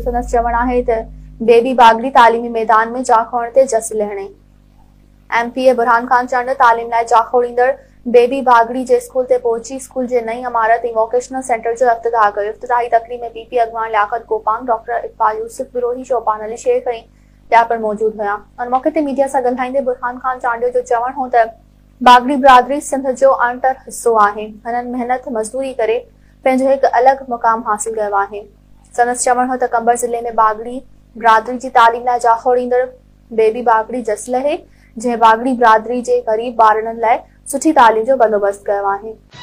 संदसि चवणु आहे त बेबी बागड़ी तालीमी मैदान में जाखोड़ ते जस लहणे। एमपीए बुरहान खान चंड तालीम लाइ जाखोड़ींदड़ बेबी बागड़ी जे स्कूल ते पहुची स्कूल जे नई इमारत ऐं वोकेशनल सेंटर जो इफ्तिताह कयो। इफ्तिताही तकरीब में पीपी अगवान लियाकत गोपांग, डॉक्टर इकबाल यूसुफ, विरोही चौपान अली शेख ऐं ॿिया पिणु मौजूद हुआ। उन मौके ते मीडिया सां ॻाल्हाईंदे बुरहान खान चांडियो जो चवणु हो त बागड़ी बिरादरी सिंध जो अणटर हिस्सो आहे। हिननि महिनत मज़दूरी करे पंहिंजो हिकु अलॻि मुक़ाम हासिल कयो आहे। संदसि चवणु हो त कंबर ज़िले में बागड़ी बिरादरी जी तालीम लाइ जाखोड़ींदड़ बेबी बागड़ी जस लहे, जंहिं बागड़ी बिरादरी जे ग़रीब ॿारनि लाइ सुठी तालीम जो बंदोबस्तु कयो आहे।